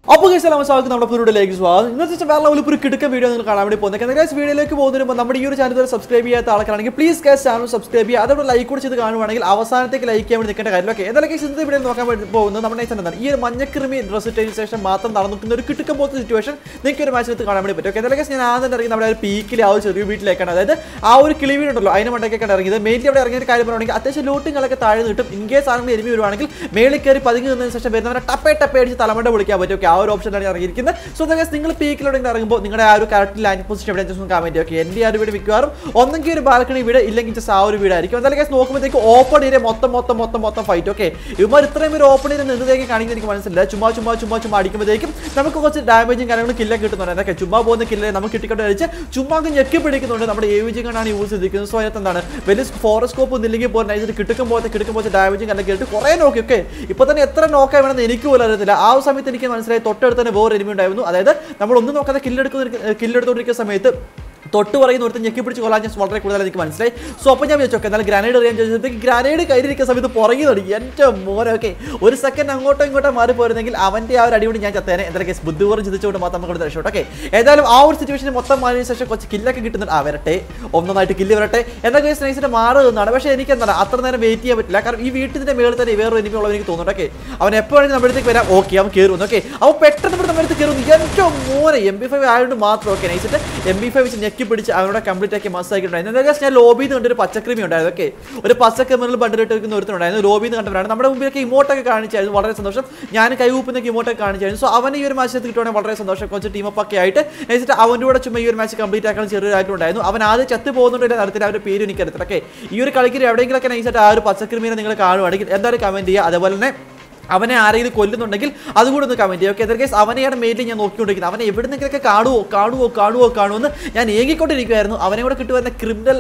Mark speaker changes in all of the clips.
Speaker 1: അപ്പോൾ ഗൈസ് എല്ലാവരും സ്വാഗതം നമ്മുടെ പുതിയൊരു സ്വാഗതം. ഇന്നത്തെ വേറെ ലെവലിൽ ഒരു കിടക്ക വീഡിയോ നിങ്ങൾ കാണാൻ വേണ്ടി പോകുന്നത്. ഗൈസ് വീഡിയോയിലേക്ക് പോകുന്നതിന് നമ്മുടെ ഈ ഒരു ചാനൽ സബ്സ്ക്രൈബ് ചെയ്യാത്ത ആൾക്കാരാണെങ്കിൽ പ്ലീസ് ഗൈസ് ചാനൽ സബ്സ്ക്രൈബ് ചെയ്യുക. അതോടെ ലൈക്ക് കൂടി ചെയ്ത് കാണുവാണെങ്കിൽ അവസാനത്തേക്ക് ലൈക്ക് ചെയ്യാൻ വേണ്ടി നിൽക്കേണ്ട കാര്യം. ഓക്കെ, എന്തായാലും ഗൈസ് ഇന്നത്തെ വീഡിയോ നോക്കാൻ വേണ്ടി പോകുന്നത് നമ്മുടെ എന്താണ് ഈ ഒരു മഞ്ഞക്രിമി ഡ്രസ് ഇട്ടതിന് ശേഷം മാത്രം നടന്നിരിക്കുന്ന ഒരു കിടക്കം പോലത്തെ സിറ്റുവേഷൻ നിങ്ങൾക്ക് ഒരു മാച്ചിനകത്ത് കാണാൻ വേണ്ടി പറ്റും. ഓക്കെ, എന്തായാലും ഗൈസ് ഞാൻ ആദ്യം ഇറങ്ങി നമ്മുടെ ഒരു പീക്കിൽ ആ ഒരു ചെറിയ വീട്ടിലേക്കാണ്, അതായത് ആ ഒരു കിളി വീടുണ്ടല്ലോ അതിന് മണ്ടയ്ക്കാണ് ഇറങ്ങിയത്. മെയിൻലി അവിടെ ഇറങ്ങിയ ഒരു കാര്യം പറയുകയാണെങ്കിൽ അത്യാവശ്യം ലൂട്ടിങ്ങളൊക്കെ താഴെ കിട്ടും. ഇൻ കേസ് ആണെങ്കിൽ എരുമി വരുവാണെങ്കിൽ മേളിൽ കയറി പതുങ്ങി നിന്നതിന് ശേഷം വരുന്നവരെ ടപ്പേ അടിച്ച് തലമണ്ട വിളിക്കാൻ പറ്റും. ഓക്കെ, ആ ഒരു ഓപ്ഷനാണ് ഇറങ്ങിയിരിക്കുന്നത്. സോ ഗൈസ് നിങ്ങൾ പീക്കിലൂടെ ഇറങ്ങുമ്പോൾ നിങ്ങളുടെ ആ ഒരു കറക്റ്റ് ലാൻഡ് പൊസിഷൻ എവിടെ ജസ്റ്റ് കമന്റ് ചെയ്യുക. ഓക്കെ, എൻ്റെ ആ ഒരു വീട് മിക്കവാറും ഒന്നെങ്കിൽ ഒരു ബാൽക്കണി വീട് ഇല്ലെങ്കിൽ ജസ്റ്റ് ആ ഒരു വീടായിരിക്കും. എന്തായാലും ഗൈസ് നോക്കുമ്പോഴത്തേക്ക് ഓപ്പൺ ഏരിയ മൊത്തം ഫൈറ്റ്. ഓക്കെ, ഇവർ ഇത്രയും ഒരു ഓപ്പൺ ഏരിയ നിന്നതേക്ക് കാണിക്കുന്നത് എനിക്ക് മനസ്സിലായി. ചുമ്മാ അടിക്കുമ്പോഴത്തേക്കും നമുക്ക് കുറച്ച് ഡാമേജും കാര്യങ്ങളും കില്ലൊക്കെ കിട്ടുന്നുണ്ട്. എന്തൊക്കെ ചുമ്മാ പോകുന്ന കില്ലെ നമുക്ക് കിട്ടിക്കൊണ്ട് കഴിച്ച് ചുമ്മാ ഞെക്കി പിടിക്കുന്നുണ്ട്. നമ്മുടെ AVG കണ്ടാണ് യൂസ് ചെയ്തിരിക്കുന്നത്. സോ അതിനകത്ത് എന്താണ് വലിയ ഫോറസ്കോപ്പ് ഒന്നില്ലെങ്കിൽ പോലും നൈസിട്ട് കിടക്കുമ്പോൾ ഡാമേജും കല്ലൊക്കെ ഇട്ട് കുറേ നോക്കി. ഓക്കെ, ഇപ്പോൾ തന്നെ എത്ര നോക്കാൻ വേണമെന്ന് എനിക്ക് പോലും അറിയത്തില്ല. ആ ഒരു സമയത്ത് എനിക്ക് മനസ്സിലായി തൊട്ടടുത്ത് തന്നെ വേറെ എനിമി ഉണ്ടായിരുന്നു. അതായത് നമ്മൾ ഒന്നും നോക്കാതെ കില്ലെടുത്തുകൊണ്ടിരിക്കുന്ന സമയത്ത് തൊട്ട് പറയുന്ന ഒരുത്ത് ഞെക്കി പിടിച്ച് കൊല്ലാൻ ചാൻസ് വളരെ കൂടുതൽ എനിക്ക് മനസ്സിലായി. സോ അപ്പോൾ ഞാൻ വിചാരിച്ചു എന്നാലും ഗ്രാനേഡ് എറിയാൻ ചോദിച്ചപ്പോഴത്തേക്ക് ഗ്രാനേഡ് കയ്യിലിരിക്കുന്ന സമയത്ത് പുറകെ തുടങ്ങി. എൻ്റെ മോനെ. ഓക്കെ, ഒരു സെക്കൻഡ് അങ്ങോട്ടോ ഇങ്ങോട്ടോ മാറി പോയിരുന്നെങ്കിൽ അവൻ്റെ ആ ഒരു അടിപൊളി ഞാൻ ചത്തേനെ. എന്തായാലും കേസ് ബുദ്ധിപൂർവ്വം ചിന്തിച്ചുകൊണ്ട് മാത്രം നമുക്ക് രക്ഷപ്പെട്ടു. ഓക്കെ, ഏതായാലും ആ ഒരു സിറ്റുവേഷൻ മൊത്തം മാറിയ ശേഷം കുറച്ച് കില്ലൊക്കെ കിട്ടുന്നുണ്ട്. വരട്ടെ, ഒന്നൊന്നായിട്ട് കില്ല് വരട്ടെ എന്നാൽ കേസ് നൈസിൻ്റെ മാറുന്നതാണ്. പക്ഷേ എനിക്ക് എന്താണ് അത്ര നേരം വെയിറ്റ് ചെയ്യാൻ പറ്റില്ല. കാരണം ഈ വീട്ടിൻ്റെ മേളിൽ തന്നെ വേറെ എനിമി ഉള്ളത് എനിക്ക് തോന്നുന്നുണ്ട്. ഓക്കെ, അവൻ എപ്പോഴാണെങ്കിൽ നമ്മുടെ അടുത്തേക്ക് വരാം. ഓക്കെ, അവൻ കയറുന്നു. ഓക്കെ, അവൻ പെട്ടെന്ന് നമ്മുടെ അടുത്ത് കയറുന്നു. എൻ്റെ മോനെ MP5 ആയതുകൊണ്ട് മാത്രം. ഓക്കെ, നൈസിട്ട് MP5 വെച്ച് ഞെക്കി പിടിച്ച് അവനോട് കംപ്ലീറ്റ് ആക്കി മസ്സാക്കിയിട്ടുണ്ടായിരുന്നു. എന്തായാലും ഞാൻ ലോബിന്ന് കണ്ടൊരു പച്ചക്രിമി ഉണ്ടായിരുന്നു. ഓക്കെ, ഒരു പച്ചക്രിമിനൽ ബണ്ടിലിട്ട് വെക്കുന്ന ഒരുത്തനുണ്ടായിരുന്നു. ലോബിന്ന് കണ്ടവരാണ്. നമ്മുടെ മുമ്പിലൊക്കെ ഇമോട്ടൊക്കെ കാണിച്ചായിരുന്നു. വളരെ സന്തോഷം. ഞാൻ കൈകൂപ്പിന്നൊക്കെ ഇമോട്ടൊക്കെ കാണിച്ചായിരുന്നു. സോ അവൻ ഈ ഒരു മാച്ചിനകത്ത് കിട്ടുവാണെങ്കിൽ വളരെ സന്തോഷം. കുറച്ച് ടീമപ്പ് ഒക്കെ ആയിട്ട് എന്നിട്ട് അവൻ്റെ കൂടെ ചുമ്മാ ഈ ഒരു മാച്ച് കംപ്ലീറ്റ് ആക്കാൻ ചെറിയൊരായിട്ടുണ്ടായിരുന്നു. അവൻ ആദ്യം ചത്ത് പോകുന്നുണ്ട് നടത്തില്ല. അവരുടെ പേര് എനിക്കറിയത്തില്ല. ഓക്കെ, ഈ ഒരു കളിക്ക് എവിടെയെങ്കിലൊക്കെ നൈസായിട്ട് ആ ഒരു പച്ചക്രിമീനെ നിങ്ങൾ കാണുവാണെങ്കിൽ എന്തായാലും കമൻറ്റ് ചെയ്യുക. അതേപോലെ തന്നെ അവനെ ആരെങ്കിലും കൊല്ലുന്നുണ്ടെങ്കിൽ അതുകൂടെ ഒന്ന് കമൻറ്റ് ചെയ്യുക. ഓക്കെ, എന്താ കേസ് അവനെയാണ് മെയിൻലി ഞാൻ നോക്കിക്കൊണ്ടിരിക്കുന്നത്. അവനെ എവിടെന്നെങ്കിലൊക്കെ കാണുമോ എന്ന് ഞാൻ ഏകിക്കൊണ്ടിരിക്കുമായിരുന്നു. അവനെ കൂടെ കിട്ടുവായിരുന്ന ക്രിമിനൽ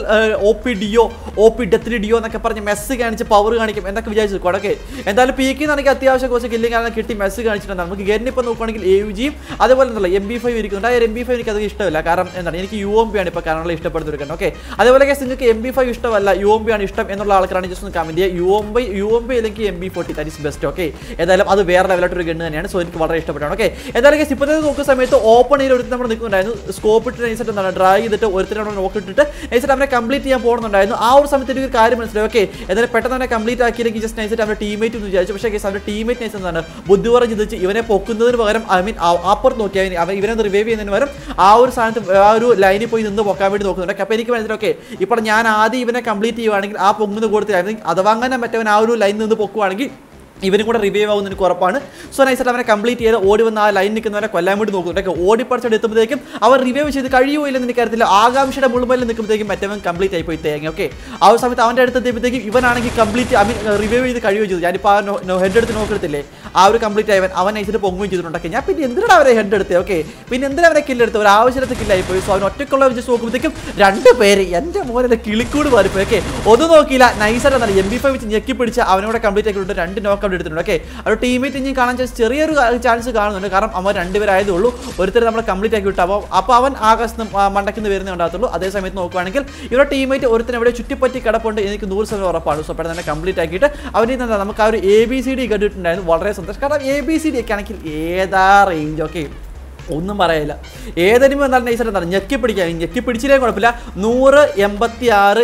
Speaker 1: OP ഡെത്ത് ഡിയോ എന്നൊക്കെ പറഞ്ഞ് മെസ്സ് കാണിച്ച് പവർ കാണിക്കും എന്നൊക്കെ വിചാരിച്ചു. ഓക്കെ, എന്തായാലും പീക്കിൽ നിന്നാണെങ്കിൽ അത്യാവശ്യം കുറച്ച് കില്ലിങ് കാരണം കിട്ടി മെസ്സ് കാണിച്ചിട്ടുണ്ട്. നമുക്ക് ഗെറിന് ഇപ്പോൾ നോക്കുകയാണെങ്കിൽ AVGയും അതേപോലെ എന്നുള്ള MP5 ഇരിക്കുന്നുണ്ട്. ആ MP5 എനിക്ക് അത് ഇഷ്ടമല്ല. കാരണം എന്താണ് എനിക്ക് UMP ആണ് ഇപ്പോൾ കാരണം ഇഷ്ടപ്പെടുത്തിരിക്കുന്നത്. ഓക്കെ, അതേപോലെ കേസ് നിങ്ങൾക്ക് MP5 ഇഷ്ടമല്ല UMP ആണ് ഇഷ്ടം എന്നുള്ള ആൾക്കാരാണ് ജസ്റ്റ് ഒന്ന് കമൻറ്റ് ചെയ്യുക. UMP അല്ലെങ്കിൽ MP40 that is best. Okay, ഏതായാലും അത് വേറെ ലെവലായിട്ടൊരു ഗണ്ണ് തന്നെയാണ്. സോ എനിക്ക് വളരെ ഇഷ്ടപ്പെട്ടാണ്. ഓക്കെ, എന്തായാലും ഇപ്പോഴത്തെ നോക്കുന്ന സമയത്ത് ഓപ്പൺ ചെയ്ത് ഒരുത്തർ നമ്മൾ നിൽക്കുന്നുണ്ടായിരുന്നു. സ്കോപ്പ് ഇട്ട് നൈസായിട്ട് എന്താണ് ഡ്രൈ ചെയ്തിട്ട് ഒരുത്തരോട് നോക്കിയിട്ടിട്ട് നൈസായിട്ട് അവനെ കംപ്ലീറ്റ് ചെയ്യാൻ പോകുന്നുണ്ടായിരുന്നു. ആ ഒരു സമയത്ത് എനിക്ക് ഒരു കാര്യം മനസ്സിലായി. ഓക്കെ, എന്തായാലും പെട്ടെന്ന് തന്നെ കംപ്ലീറ്റ് ആക്കിയില്ലെങ്കിൽ ജസ്റ്റ് നൈസായിട്ട് അവരുടെ ടീമേറ്റ് എന്ന് വിചാരിച്ചു. പക്ഷേ അവരുടെ ടീമേറ്റ് നൈസ് എന്താണ് ബുദ്ധിപൂർവ്വം ചിന്തിച്ച് ഇവനെ പൊക്കുന്നതിന് പകരം അപ്പുറത്ത് നോക്കിയാൽ ഇവനെ റിവൈവ് ചെയ്യുന്നതിന് പകരം ആ ഒരു സ്ഥാനത്ത് ആ ഒരു ലൈനിൽ പോയി നിന്ന് പൊക്കാൻ വേണ്ടി നോക്കുന്നുണ്ട്. അപ്പോൾ എനിക്ക് മനസ്സിലായി. ഓക്കെ, ഇപ്പോൾ ഞാൻ ആദ്യം ഇവനെ കംപ്ലീറ്റ് ചെയ്യുവാണെങ്കിൽ ആ പൊങ്ങുന്ന കൊടുത്തിലായിരുന്നു. അഥവാ അങ്ങനെ മറ്റവൻ ആ ഒരു ലൈനിൽ നിന്ന് പൊക്കുവാണെങ്കിൽ ഇവനും കൂടെ റിവൈവ് ആവുന്ന എനിക്ക് ഉറപ്പാണ്. സോ നൈസായിട്ട് അവനെ കംപ്ലീറ്റ് ചെയ്ത് ഓടി വന്ന് ആ ലൈൻ നിൽക്കുന്നവരെ കൊല്ലാൻ വേണ്ടി നോക്കുന്നുണ്ട്. ഓടിപ്പറിച്ചോട് എത്തുമ്പോഴത്തേക്കും അവർ റിവൈവ് ചെയ്ത് കഴിയുമോ ഇല്ലെന്ന് എനിക്കറിയത്തില്ല. ആകാംക്ഷയുടെ മുഴുവൻ നിൽക്കുമ്പോഴത്തേക്കും മറ്റവൻ കംപ്ലീറ്റ് ആയിപ്പോയി തേങ്ങ. ഓക്കെ, ആ ഒരു സമയത്ത് അവൻ്റെ അടുത്ത് എത്തിയപ്പോഴത്തേക്കും ഇവനാണെങ്കിൽ കംപ്ലീറ്റ് റിവൈവ് ചെയ്ത് കഴിയുകയോ ചെയ്തു. ഞാനിപ്പോൾ ആ ഹെഡ് എടുത്ത് നോക്കിയെടുത്തില്ലേ ആ ഒരു കംപ്ലീറ്റ് ആയവൻ നൈസായിട്ട് പൊങ്ങുകയും ചെയ്തിട്ടുണ്ടെങ്കിൽ ഞാൻ പിന്നെ എന്തിനാണ് അവരെ ഹെഡ് എടുത്തത്. ഓക്കെ, പിന്നെ എന്തിനാണ് അവരെ കില്ലെടുത്ത് ഒരു ആവശ്യത്തെ കില്ലായിപ്പോയി. സോ അവൻ ഒറ്റക്കുള്ള വെച്ച് നോക്കുമ്പോഴത്തേക്കും 2 പേര് എൻ്റെ മോനെ കിളിക്കൂട് മാറിപ്പോയി. ഓക്കെ, ഒന്നും നോക്കിയില്ല നൈസായിട്ട് എന്താണ് MP5 വെച്ച് ഞെക്കി പിടിച്ച് അവനോട് കംപ്ലീറ്റ് ആക്കിയിട്ട് 2 നോക്ക് ഔട്ട് എടുത്തിട്ടുണ്ട്. ഓക്കെ, ഒരു ടീമേറ്റ് ഇനി കാണാൻ ചെറിയൊരു ചാൻസ് കാണുന്നുണ്ട്. കാരണം അവൻ 2 പേരായതേ ഉള്ളൂ. ഒരുത്തർ നമ്മൾ കംപ്ലീറ്റ് ആക്കി വിട്ടു. അപ്പോൾ അവൻ ആകാശത്ത് മണ്ടയ്ക്ക് വരുന്നേ ഉണ്ടാകത്തുള്ളൂ. അതേ സമയത്ത് നോക്കുകയാണെങ്കിൽ ഇവരുടെ ടീമേറ്റ് ഒരുത്തർ എവിടെ ചുറ്റിപ്പറ്റി കിടപ്പുണ്ട് എനിക്ക് 100% ഉറപ്പാണ്. സോ പെട്ടെന്ന് തന്നെ കംപ്ലീറ്റ് ആക്കിയിട്ട് അവരിൽ നിന്ന് നമുക്ക് ആ ഒരു ABCD കണ്ടിട്ടുണ്ടായിരുന്നു. വളരെ സന്തോഷം. കാരണം ABCD ഒക്കെ ആണെങ്കിൽ ഏതാ റേഞ്ച്. ഓക്കെ, ഒന്നും പറയില്ല. ഏതെങ്കിലും എന്താണ് നൈസായിട്ട് എന്താണ് ഞെക്കി പിടിച്ചില്ലേ കുഴപ്പമില്ല. 100, 86,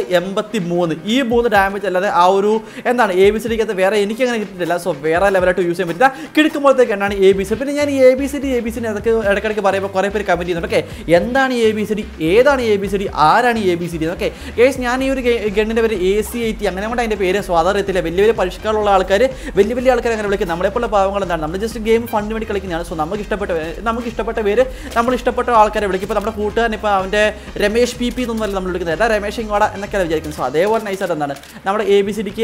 Speaker 1: 83 ഈ 3 ഡാമേജ് അല്ലാതെ ആ ഒരു എന്താണ് ABCDക്കകത്ത് വേറെ എനിക്ക് അങ്ങനെ കിട്ടിയിട്ടില്ല. സോ വേറെ ലെവലായിട്ട് യൂസ് ചെയ്യാൻ പറ്റില്ല. കിടക്കുമ്പോഴത്തേക്ക് എന്നാണ് ABC. പിന്നെ ഞാൻ ഈ ABCD അതൊക്കെ ഇടയ്ക്കിടയ്ക്ക് പറയുമ്പോൾ കുറേ പേര് കമൻറ്റ് ചെയ്യുന്നുണ്ട്. ഓക്കെ, എന്താണ് ഈ ABCD, ഏതാണ് ഈ ABCD, ആരാണ് ഈ ABCD. ഓക്കെ കേസ് ഞാൻ ഈ ഒരു ഗണ്ണിൻ്റെ പേര് AC80 അങ്ങനെ കൊണ്ട് അതിൻ്റെ പേര് സ്വാതന്ത്ര്യത്തില്ല. വലിയ പരിഷ്കാരമുള്ള ആൾക്കാർ വലിയ ആൾക്കാർ അങ്ങനെ വിളിക്കും. നമ്മളെപ്പോലുള്ള പാവങ്ങൾ എന്താണ് നമ്മൾ ജസ്റ്റ് ഗെയിം ഫണ്ട് വേണ്ടി കളിക്കുന്നതാണ്. സോ നമുക്ക് ഇഷ്ടപ്പെട്ട പേര് നമ്മൾ ഇഷ്ടപ്പെട്ട ആൾക്കാരെ വിളിക്കും. ഇപ്പോൾ നമ്മുടെ കൂട്ടുകാരൻ ഇപ്പോൾ അവൻ്റെ രമേഷ് PP എന്നൊന്നുമല്ല നമ്മൾ വിളിക്കുന്നത്. എല്ലാ രമേഷ് ഇങ്ങോട എന്നൊക്കെയാണ് വിചാരിക്കുന്നത്. സോ അതേപോലെ നൈസായിട്ട് എന്താണ് നമ്മുടെ ABCDക്ക്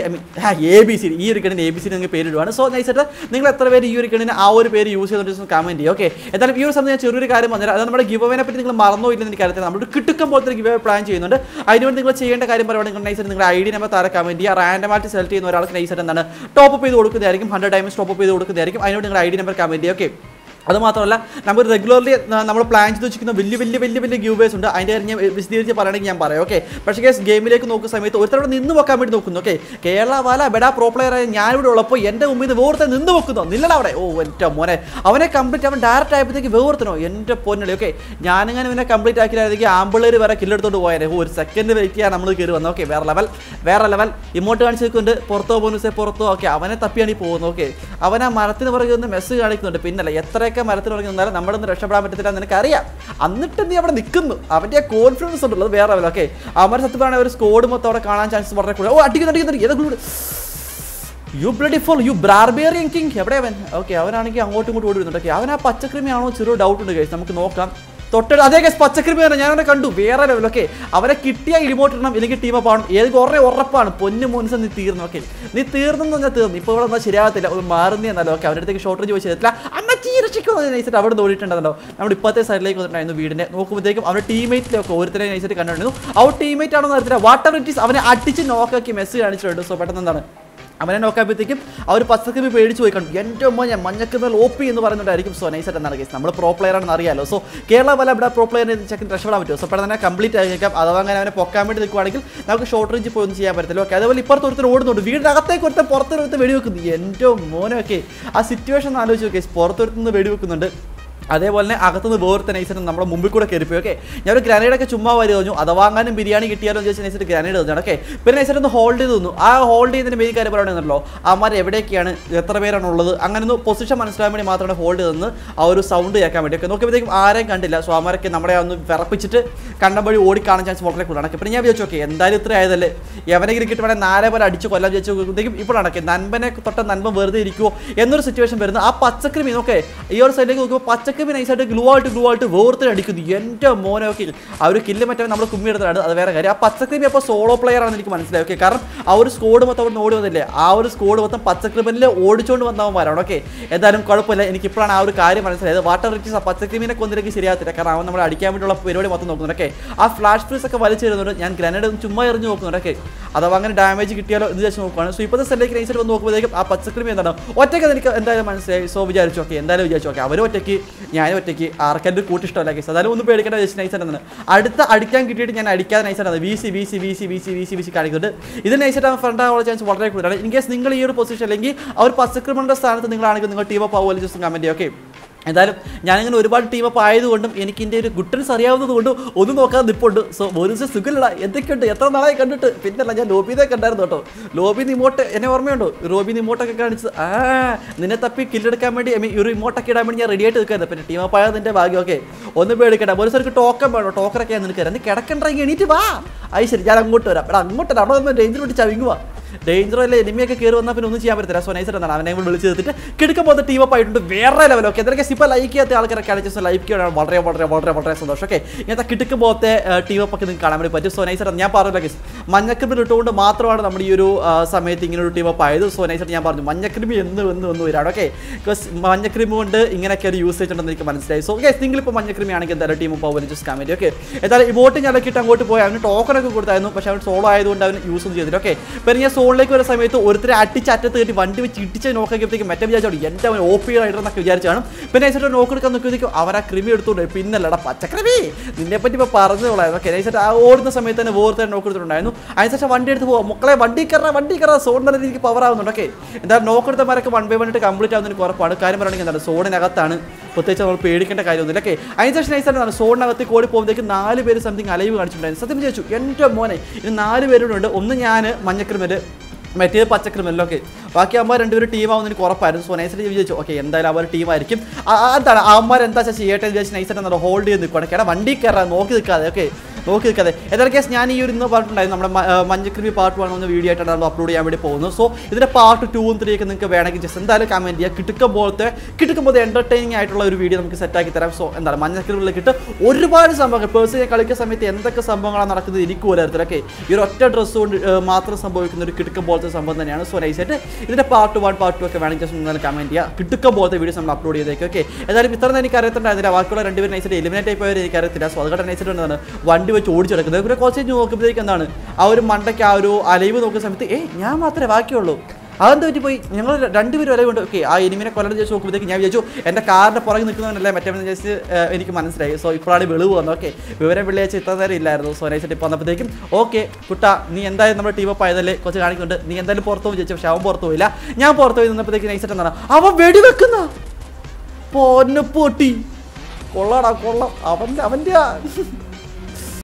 Speaker 1: ABCD ഈ ഒരു ഗണ്ണിന് ABCD നിങ്ങൾ പേരിടുവാണ്. സോ നൈസായിട്ട് നിങ്ങൾ എത്ര പേര് ഈ ഒരു ഗണ്ണിന് ആ ഒരു പേര് യൂസ് ചെയ്തിട്ട് കമൻറ്റ് ചെയ്യും. ഓക്കെ, എന്തായാലും ഈ ഒരു സമയത്ത് ഞാൻ ചെറിയൊരു കാര്യം പറഞ്ഞാൽ അത് നമ്മുടെ ഗിവ് അവേനെ പറ്റി നിങ്ങൾ മറന്നോ ഇല്ലെന്ന് എനിക്കറിയത്തില്ല. നമ്മൾ കിട്ടുക്കം പോലത്തെ ഗിവ് അവേ പ്ലാൻ ചെയ്യുന്നുണ്ട്. അതിനുവേണ്ടി നിങ്ങൾ ചെയ്യേണ്ട കാര്യം പറയുകയാണെങ്കിൽ നൈസായിട്ട് നിങ്ങളുടെ ID നമ്പർ താഴെ കമൻറ്റ് ചെയ്യുക. റാൻഡമായിട്ട് സെലക്ട് ചെയ്യുന്ന ഒരാൾക്ക് നൈസായിട്ട് എന്താണ് ടോപ്പ് ചെയ്ത് കൊടുക്കുന്നതായിരിക്കും. 100 ഡയമണ്ട്സ് ടോപ്പ് ചെയ്ത് കൊടുക്കുന്നതായിരിക്കും. അതിനോട് നിങ്ങളുടെ ID നമ്പർ കമൻറ്റ് ചെയ്യുക. ഓക്കെ, അത് മാത്രമല്ല നമുക്ക് റെഗുലർലി നമ്മൾ പ്ലാൻ ചെയ്ത് വെച്ചിരിക്കുന്ന വലിയ ഗീവേഴ്സ് ഉണ്ട്. അതിൻ്റെ കാര്യം ഞാൻ വിശദീകരിച്ച് പറയുകയാണെങ്കിൽ ഞാൻ പറയാം. ഓക്കെ, പക്ഷേ കേസ് ഗെയിമിലേക്ക് നോക്കുന്ന സമയത്ത് ഒരുത്തരോട് നിന്ന് വെക്കാൻ വേണ്ടി നോക്കുന്നു. ഓക്കെ, കേരള വാല ബെഡാ പ്രോ പ്ലെയറായ ഞാനിവിടെ ഉള്ളപ്പോൾ എൻ്റെ മുമ്പിൽ നിന്ന് വേർത്തെ നിന്ന് വെക്കുന്നോ നില്ലടാ അവിടെ. ഓ എൻ്റെ മോനെ, അവനെ കംപ്ലീറ്റ് അവൻ ഡയറക്റ്റ് ആയപ്പോഴത്തേക്ക് വേർത്തനോ എൻ്റെ പൊന്നളി. ഓക്കെ, ഞാനിങ്ങനെ ഇവനെ കംപ്ലീറ്റ് ആക്കിയായിരുന്നെങ്കിൽ ആമ്പിള്ളേർ വരെ കില്ലെടുത്തോണ്ട് പോയാൽ ഒരു സെക്കൻഡ് വെയിറ്റ് ചെയ്യാൻ നമ്മൾ കയറി വന്നത്. ഓക്കെ, വേറെ ലെവൽ ഇമോട്ട് കാണിച്ച് നിൽക്കുന്നുണ്ട്. പുറത്തോ പുറത്തോ. ഓക്കെ, അവനെ തപ്പിയാണ് ഈ പോകുന്നത്. ഓക്കെ, അവൻ ആ മരത്തിന് പുറകെ ഒന്ന് മെസ്സ് കാണിക്കുന്നുണ്ട്. പിന്നല്ല എത്രയൊക്കെ മരത്തിന് പുറകെ നിന്നാലും നമ്മുടെ ഒന്നും രക്ഷപ്പെടാൻ പറ്റത്തില്ല നിനക്കറിയാം. എന്നിട്ട് നീ അവിടെ നിൽക്കുന്നു. അവൻ്റെ ആ കോൺഫിഡൻസ് ഉണ്ടല്ലോ വേറെ ലെവൽ. ഓക്കെ, അവൻ സത്യം പറഞ്ഞാൽ ഒരു സ്കോഡ് മൊത്തം അവിടെ കാണാൻ ചാൻസ് വളരെ കൂടുതൽ. ഓ അടിക്കുന്നുണ്ട് you bloody fool you barbarian king എവിടെ അവൻ? ഓക്കെ, അവനാണെങ്കിൽ അങ്ങോട്ടും ഇങ്ങോട്ടും ഓടി വരുന്നുണ്ട്. ഓക്കെ, അവൻ ആ പച്ചക്രിമിയാണോ ചെറിയ ഡൗട്ട് ഉണ്ട് ഗൈസ്, നമുക്ക് നോക്കാം. തൊട്ട് അതേ കേസ് പച്ചക്കറി ഞാൻ അവനെ കണ്ടു വേറെ ലെവൽ. ഓക്കെ, അവരെ കിട്ടിയ ഇമോട്ട് ഇടണം ഇല്ലെങ്കിൽ ടീം അപ്പ് ആണ്. ഏത് കുറേ ഉറപ്പാണ് പൊന്നു മോൻസ് നീ തീർന്നു. ഓക്കെ, നീ തീർന്നെന്ന് പറഞ്ഞാൽ തീർന്നു. ഇപ്പോൾ ഇവിടെ എന്നാൽ ശരിയാകത്തില്ല, ഒന്ന് മാറുന്നതെന്നല്ലോ. ഓക്കെ, അവരുടെ അടുത്തേക്ക് ഷോർട്ട് ചോദിച്ചില്ല. അമ്മ ചീരക്ഷിക്കുന്നു നൈസായിട്ട് അവിടെ ഓടിയിട്ടുണ്ടല്ലോ. നമ്മുടെ ഇപ്പോഴത്തെ സൈഡിലേക്ക് വന്നിട്ടുണ്ടായിരുന്നു വീടിനെ നോക്കുമ്പോഴത്തേക്കും അവരുടെ ടീമേറ്റിലൊക്കെ ഒരുത്തരെ നൈസായിട്ട് കണ്ടിട്ടുണ്ടായിരുന്നു. അവർ ടീമേറ്റ് ആണോ അറിയത്തില്ല. വാട്ടർ ഇറ്റ് അവനെ അടിച്ച് നോക്കാക്കി മെസ്സ് കാണിച്ചിട്ടുണ്ട്. സോ പെട്ടെന്ന് എന്താണ് അവനെ നോക്കാകുമ്പോഴത്തേക്കും അവർ പച്ചക്കറി പേടിച്ച് പോയി കണ്ടു. എൻ്റെ അമ്മ ഞാൻ മഞ്ഞക്കുന്ന ഓപ്പി എന്ന് പറയുന്നുണ്ടായിരിക്കും. സോ നൈസായിട്ട് എന്നാണ് കേസ്, നമ്മൾ പ്രോ പ്ലെയർ ആണെന്ന് അറിയാലോ. സോ കേരള വല്ല ഇവിടെ പ്രോ പ്ലെയറിനെ ചെക്കിന് രക്ഷപ്പെടാൻ പറ്റുമോ? സോ പെട്ടെന്ന് തന്നെ കംപ്ലീറ്റ് ആയിരിക്കാം. അഥവാ അങ്ങനെ അവനെ പൊക്കാൻ വേണ്ടി നിൽക്കുവാണെങ്കിൽ നമുക്ക് ഷോർട്ട് റേഞ്ച് പോയി ഒന്നും ചെയ്യാൻ പറ്റത്തില്ല. ഓക്കെ, അതേപോലെ ഇപ്പുറത്ത് ഒരുത്തർ ഓടുന്നുണ്ട്. വീടിനകത്തേക്ക് ഒരുത്തർ പുറത്തൊരുത്ത് വെടിവെക്കുന്നു. എൻ്റെ മോനൊക്കെ ആ സിറ്റുവേഷൻ ആലോചിച്ച് നോക്കി, പുറത്തൊരുത്തുനിന്ന് വെടിവെക്കുന്നുണ്ട്. അതേപോലെ തന്നെ അകത്തുനിന്ന് വേർത്തെ നൈസായിട്ട് നമ്മുടെ മുമ്പിൽ കൂടെ കയറിപ്പോയി. ഓക്കെ, ഞാൻ ഒരു ഗ്രനേഡൊക്കെ ചുമ്മാ വരി തോന്നു. അഥവാ അങ്ങാനും ബിരിയാണി കിട്ടിയാലോ എന്ന് ചോദിച്ചാൽ നൈസായിട്ട് ഗ്രനേഡ് തോന്നുന്നു. ഓക്കെ, പിന്നെ നൈസായിട്ട് ഒന്ന് ഹോൾഡ് ചെയ്ത് തന്നു. ആ ഹോൾഡ് ചെയ്യുന്നതിന് മെയിൻ കാര്യം പറയുന്നുണ്ടല്ലോ, അമ്മമാർ എവിടെയൊക്കെയാണ് എത്ര പേരാണ് ഉള്ളത് അങ്ങനെ ഒന്ന് പൊസിഷൻ മനസ്സിലാൻ വേണ്ടി മാത്രമാണ് ഹോൾഡ് ചെയ്തെന്ന് ആ ഒരു സൗണ്ട് കേൾക്കാൻ വേണ്ടി. ഒക്കെ നോക്കിയപ്പോഴത്തേക്കും ആരെയും കണ്ടില്ല. സോ അമ്മമാരൊക്കെ നമ്മളെ ഒന്ന് വിറപ്പിച്ചിട്ട് കണ്ടം വഴി ഓടിക്കാണാൻ ചാൻസ് വളരെ കൂടുതലാണ്. പിന്നെ ഞാൻ വിചാരിച്ചു ഓക്കെ എന്തായാലും ഇത്ര ആയതല്ലേ, എവനെങ്കിലും കിട്ടുവാണെങ്കിൽ 4 പേരെ അടിച്ച് കൊല്ലാൻ വിചാരിച്ചപ്പോഴത്തേക്കും ഇപ്പോഴാണ് നൻപനെ തൊട്ട നൻപൻ വെറുതെ ഇരിക്കുമോ എന്നൊരു സിറ്റുവേഷൻ വരുന്നത്. ആ പച്ചക്കറി നോക്കെ ഈ ഒരു സൈഡിലേക്ക് നോക്കുമ്പോൾ പച്ചക്കറി നൈസായിട്ട് ഗ്ലൂ ആയിട്ട് വേർത്തിൽ അടിക്കുന്നു. എൻ്റെ മോനെ. ഓക്കെ, ആ ഒരു കില്ല് മറ്റേ നമ്മൾ കുമ്മി എടുത്തതാണ്, അത് വേറെ കാര്യം. ആ പച്ചക്രിമി അപ്പോൾ സോളോ പ്ലെയർ ആണെന്ന് എനിക്ക് മനസ്സിലായി. ഓക്കെ, കാരണം ആ ഒരു സ്കോഡ് മൊത്തം അവിടെ ഓടി വന്നില്ലേ, ആ ഒരു സ്കോഡ് മൊത്തം പച്ചക്രിമിൽ ഓടിച്ചുകൊണ്ട് വന്നവന്മാരാണ്. ഓക്കെ, എന്തായാലും കുഴപ്പമില്ല. എനിക്കിപ്പോഴാണ് ആ ഒരു കാര്യം മനസ്സിലായത്. വാട്ടർ റിച്ചീസ് ആ പച്ചക്രിമിനെ കൊന്നിലേക്ക് ശരിയാകത്തില്ല, കാരണം അവൻ നമ്മൾ അടിക്കാൻ വേണ്ടിയുള്ള പരിപാടി മൊത്തം നോക്കുന്നുണ്ട്. ഓക്കെ, ആ ഫ്ലാഷ് ഫ്രീസ് ഒക്കെ വലിച്ചു തരുന്നുണ്ട്. ഞാൻ ഗ്രനേഡ് ചുമ്മാ എറിഞ്ഞ് നോക്കുന്നുണ്ട്. ഓക്കെ, അഥവാ അങ്ങനെ ഡാമേജ് കിട്ടിയാലോ എന്ന് വെച്ച് നോക്കുകയാണ്. സോ ഇപ്പോഴത്തെ സെല്ലേക്ക് നൈസായിട്ട് വന്ന് നോക്കുമ്പോഴത്തേക്കും ആ പച്ചക്രിമി എന്താണ് ഒറ്റയ്ക്ക് എനിക്ക് എന്തായാലും മനസ്സിലായി. സോ വിചാരിച്ചു ഓക്കെ എന്തായാലും വിചാരിച്ചു ഓക്കെ അവരും ഒറ്റയ്ക്ക് ഞാനും ഒറ്റയ്ക്ക് ആർക്കെൻ്റെ കൂട്ടിഷ്ടമല്ല കേസ്. അതായത് ഒന്നും പേടിക്കേണ്ട ജസ്റ്റ് നൈസായിട്ടാണ്. അടുത്ത അടിക്കാൻ കിട്ടിയിട്ട് ഞാൻ അടിക്കാതെ നൈസായിട്ടാണ് വീസി കാണിക്കുന്നുണ്ട്. ഇത് നൈസായിട്ട് ഫ്രണ്ട് ആവാനുള്ള ചാൻസ് വളരെ കൂടുതലാണ്. ഇൻ കേസ് നിങ്ങൾ ഈ ഒരു പൊസിഷൻ അല്ലെങ്കിൽ ആ ഒരു പച്ചക്രിമിൻ്റെ സ്ഥാനത്ത് നിങ്ങളാണെങ്കിൽ നിങ്ങൾ ടീം അപ്പ് ആവുമല്ലോ ജസ്റ്റ് കമൻറ്റ് ചെയ്യുക. ഓക്കെ, എന്തായാലും ഞാനിങ്ങനെ ഒരുപാട് ടീമപ്പ് ആയതുകൊണ്ടും എനിക്ക് എൻ്റെ ഒരു ഗുട്ടൻസ് അറിയാവുന്നത് കൊണ്ടും ഒന്നും നോക്കാതെ നിൽപ്പുണ്ട്. സോ ഒരു ദിവസം സുഖമില്ല എന്തൊക്കെയുണ്ട് എത്ര നാളായി കണ്ടിട്ട്. പിന്നല്ല ഞാൻ ലോബിനെ കണ്ടായിരുന്നു കേട്ടോ. ലോബിന്ന് ഇമോട്ട് എന്നെ ഓർമ്മയുണ്ടോ? ലോബിന്ന് ഇമോട്ടൊക്കെ കാണിച്ച് നിന്നെ തപ്പി കില്ലെടുക്കാൻ വേണ്ടി ഒരു ഇമോട്ടൊക്കെ ഇടാൻ വേണ്ടി ഞാൻ റെഡി ആയിട്ട് നിൽക്കായിരുന്നു. പിന്നെ ടീമപ്പ് ആയത് നിൻ്റെ ഭാഗ്യം. ഓക്കെ, ഒന്നും പേടിക്കട്ടെ. ഒരു സ്ഥലത്ത് ടോക്കൺ വേണോ? ടോക്കറൊക്കെ ഞാൻ നിനക്ക് നീ കിടക്കണ്ടെങ്കിൽ എണീറ്റ് വാ. അത് ശരി, ഞാൻ അങ്ങോട്ട് വരാം. എടാ അങ്ങോട്ട് അവിടെ വന്ന് ഡേഞ്ചർ വിട്ട് ചവിങ്ങുവാ. ഡേഞ്ചർ അല്ലേ, എനിമിയൊക്കെ കയറി വന്നാൽ പിന്നെ ഒന്നും ചെയ്യാൻ പറ്റത്തില്ല. സോ നൈസായിട്ട് എന്താണ് അവനെ കൂടെ വിളിച്ച് തീർത്തിട്ട് കിടക്കുമ്പോൾ ടീമപ്പ് ആയിട്ടുണ്ട് വേറെ ലെവൽ. ഓക്കെ, എന്തൊക്കെ ഇപ്പോൾ ലൈക്ക് ചെയ്യാത്ത ആൾക്കാരൊക്കെ അടിച്ച് ലൈക്ക് ചെയ്യണം. വളരെ സന്തോഷം. ഓക്കെ, ഇങ്ങനത്തെ കിടക്കുമ്പോഴത്തെ ടീമപ്പ് ഒക്കെ നിങ്ങൾക്ക് കാണാൻ വേണ്ടി പറ്റും. സോ നൈസായിട്ട് ഞാൻ പറഞ്ഞില്ല കേസ് മഞ്ഞക്രിമി ഇട്ടുകൊണ്ട് മാത്രമാണ് നമ്മുടെ ഈ ഒരു സമയത്ത് ഇങ്ങനെ ഒരു ടീമപ്പ് ആയത്. സോ നൈസായിട്ട് ഞാൻ പറഞ്ഞു മഞ്ഞക്രിമി എന്ന് വരാണ്. ഓക്കെ, ബിക്കോസ് മഞ്ഞക്രിമി കൊണ്ട് ഇങ്ങനെയൊക്കെ ഒരു യൂസേജ് ഉണ്ടെന്ന് എനിക്ക് മനസ്സിലായി. സോ ഗൈസ് നിങ്ങളിപ്പോൾ മഞ്ഞക്രിമി ആണെങ്കിൽ എന്തായാലും ടീമപ്പ് ആവുമെന്ന് ജസ്റ്റ് കമൻറ്റ്. ഓക്കെ, എന്തായാലും ഈ വോട്ടിങ് ഇളക്കിയിട്ട് അങ്ങോട്ട് പോയി അവന് ടോക്കണൊക്കെ കൊടുത്തായിരുന്നു. പക്ഷേ അവൻ സോളോ ആയതുകൊണ്ട് അവൻ യൂസ് ഒന്നും ചെയ്തില്ല. ഓക്കെ, പിന്നെ ഞാൻ സോളിലേക്ക് വരുന്ന സമയത്ത് ഒരുത്തരെ അറ്റത്ത് കയറ്റി വണ്ടി വെച്ച് ഇടിച്ച് നോക്കിയപ്പോഴത്തേക്കും മറ്റേ വിചാരിച്ചോളൂ എൻ്റെ അവൻ OP ആയിട്ടെന്നൊക്കെ വിചാരിച്ചാണ്. പിന്നെ നൈസായിട്ട് നോക്കെടുക്കാൻ നോക്കിയപ്പോഴത്തേക്കും അവർ ആ ക്രിമി എടുത്തുകൊണ്ട് പിന്നല്ലടാ പച്ചക്രിമി നിന്നെപ്പറ്റി ഇപ്പോൾ പറഞ്ഞോളായിരുന്നു. ഓക്കെ, നൈസായിട്ട് ആ ഓടുന്ന സമയത്ത് തന്നെ വേറെ നോക്കെടുത്തിട്ടുണ്ടായിരുന്നു. അതിനുശേഷം വണ്ടി എടുത്ത് പോകും മക്കളെ വണ്ടി കയറാ സോൺ നല്ല രീതിക്ക് പവർ ആവുന്നുണ്ട്. ഓക്കെ, എന്തായാലും നോക്കെടുത്തമാരൊക്കെ 1 by 1 കംപ്ലീറ്റ് ആവുന്നതിന് കുറപ്പാണ്. കാര്യം പറയുകയാണെങ്കിൽ എന്താണ് സോണിനകത്താണ് പ്രത്യേകിച്ച് നമ്മൾ പേടിക്കേണ്ട കാര്യമൊന്നുമില്ല. ഓക്കെ, അതിനുശേഷം നൈസായിട്ടാണ് സോണിനകത്ത് കോടി പോകുമ്പോഴത്തേക്ക് 4 പേര് സംതിങ് അലൈവ് കാണിച്ചിട്ടുണ്ടായിരുന്നു. സത്യം വിചാരിച്ചു എൻ്റെ മോനെ ഇനി 4 പേരുണ്ട്. ഒന്ന് ഞാൻ മഞ്ഞക്രിമൽ മറ്റേ പച്ചക്രിമല്ലൊക്കെ ബാക്കി അമ്മ 2 പേര് ടീമാവുന്ന എനിക്ക് ഉറപ്പായിരുന്നു. സോ നൈസായിട്ട് വിചാരിച്ചു ഓക്കെ എന്തായാലും അവർ ടീമായിരിക്കും. എന്താണ് അമ്മമാർ എന്താ ചെയ്യട്ടെ വിചാരിച്ച് നൈസായിട്ട് ഹോൾഡ് ചെയ്ത് നിൽക്കുകയാണ്. കേടാ വണ്ടി കയറാൻ നോക്കി നിൽക്കാതെ. ഓക്കെ, നോക്കി നിൽക്കാതെ. ഏതായാലും കേസ് ഞാൻ ഈ ഒരു ഇന്ന് പറഞ്ഞിട്ടുണ്ടായിരുന്നു നമ്മുടെ മഞ്ഞക്രിമി പാർട്ട് 1 എന്ന വീഡിയോ ആയിട്ടാണ് നമ്മൾ അപ്ലോഡ് ചെയ്യാൻ വേണ്ടി പോകുന്നത്. സോ ഇതിൻ്റെ പാർട്ട് 2 ഉം 3 ഒക്കെ നിങ്ങൾക്ക് വേണമെങ്കിൽ ജസ്റ്റ് എന്തായാലും കമൻറ്റ് ചെയ്യുക. കിട്ടുമ്പോൾ എൻ്റർടൈനിങ് ആയിട്ടുള്ള ഒരു വീഡിയോ നമുക്ക് സെറ്റാക്കി തരാം. സോ എന്താണ് മഞ്ഞക്രിമിലേക്ക് ഒരുപാട് സംഭവങ്ങൾ പേഴ്സണലി കളിക്കുന്ന സമയത്ത് എന്തൊക്കെ സംഭവങ്ങളാണ് നടക്കുന്നത് എനിക്ക് പോലും അറിയത്തില്ല. ഓക്കെ, ഈ ഒരു ഒറ്റ ഡ്രസ്സ് കൊണ്ട് മാത്രം സംഭവിക്കുന്ന ഒരു കിടക്കുമ്പോഴത്തെ സംഭവം തന്നെയാണ്. സോ നൈസായിട്ട് ഇതിൻ്റെ പാർട്ട് 1 പാർട്ട് 2 ഒക്കെ വേണമെങ്കിൽ ജസ്റ്റ് നിങ്ങൾ കമൻറ്റ് ചെയ്യുക. കിടക്കുമ്പോഴത്തെ വീഡിയോസ് നമ്മൾ അപ്ലോഡ് ചെയ്തേക്കും. ഓക്കെ, ഏതായാലും ഇത്ര എനിക്ക് അറിയത്തുണ്ടായിരുന്നില്ല. ബാക്കിയുള്ള 2 പേര് നൈസായിട്ട് എലിമിനേറ്റ് ആയിപ്പോയവർ എനിക്ക് അറിയത്തില്ല. സോ അതുകൊണ്ട് നൈസായിട്ട് എന്താണ് വണ്ടി വെച്ച് ഓടിച്ചു കിടക്കുന്നത്. പിന്നെ കുറച്ച് നോക്കുമ്പോഴത്തേക്ക് എന്താണ് ആ ഒരു മണ്ടയ്ക്ക് ആ ഒരു അലൈവ് നോക്കുന്ന സമയത്ത് ഞാൻ മാത്രമേ ബാക്കിയുള്ളൂ. അതെന്താ പറ്റി പോയി ഞങ്ങൾ രണ്ടുപേരും വരെ കൊണ്ട് ഓക്കെ ആ എനിമിനെ കൊല്ലം ചോദിച്ചു നോക്കുമ്പോഴത്തേക്ക് ഞാൻ വിചാരിച്ചു എൻ്റെ കാറിൻ്റെ പുറകെ നിൽക്കുന്നവനല്ലേ മറ്റേ ജസ്റ്റ് എനിക്ക് മനസ്സിലായി. സോ ഇപ്പോഴാണ് വെളിവ് വന്നത്. ഓക്കെ വിവരം വെള്ളിയാഴ്ച ഇത്ര നേരം ഇല്ലായിരുന്നു. സോ നൈസായിട്ട് ഇപ്പോൾ വന്നപ്പോഴത്തേക്കും ഓക്കെ കുട്ടാ നീ എന്തായാലും നമ്മുടെ ടീം അപ്പ് ആയതല്ലേ കുറച്ച് കാണിക്കുന്നുണ്ട്, നീ എന്തായാലും പുറത്തു പോയി ചോദിച്ചു. പക്ഷെ അവൻ പുറത്തു പോയില്ല. ഞാൻ പുറത്തു പോയി നിന്നപ്പോഴത്തേക്ക് നൈസായിട്ട് എന്താണ് അവൻ വെടിവെക്കുന്ന പൊട്ടി കൊള്ളാടാ കൊള്ളം അവൻ്റെ